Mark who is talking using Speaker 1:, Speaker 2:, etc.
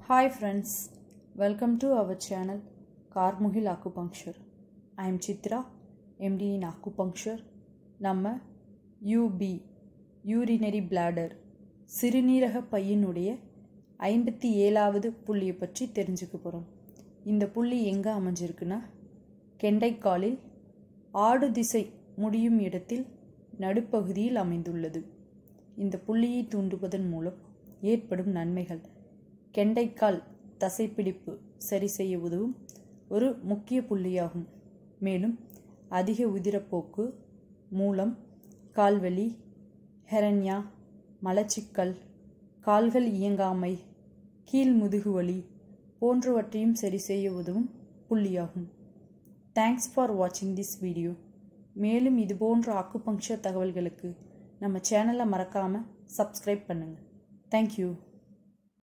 Speaker 1: Hi friends, welcome to our channel Carmuhil Acupuncture. I am Chitra, MD in Acupuncture. நம்ம UB urinary bladder சிறுநீரக பையினுடைய 57வது புள்ளியை பற்றி தெரிஞ்சுக்க போகிறோம். இந்த புள்ளி எங்கே அமைஞ்சிருக்குன்னா கெண்டைக்காலில் ஆடு திசை முடியும் இடத்தில் நடுப்பகுதியில் அமைந்துள்ளது. இந்த புள்ளியை தூண்டுவதன் மூலம் ஏற்படும் நன்மைகள் கெண்டைக்கால் தசைப்பிடிப்பு சரி செய்ய உதவும் ஒரு முக்கிய புள்ளியாகும். மேலும் அதிக உதிரப்போக்கு, மூலம், கால்வலி, ஹெரண்யா, மலச்சிக்கல், கால்கள் இயங்காமை, கீழ் முதுகுவலி போன்றவற்றையும் சரி செய்ய உதவும் புள்ளியாகும். தேங்க்ஸ் ஃபார் வாட்சிங் திஸ் வீடியோ. மேலும் இது போன்ற அக்குபங்க்சர் தகவல்களுக்கு நம்ம சேனலை மறக்காமல் சப்ஸ்கிரைப் பண்ணுங்கள். தேங்க்யூ.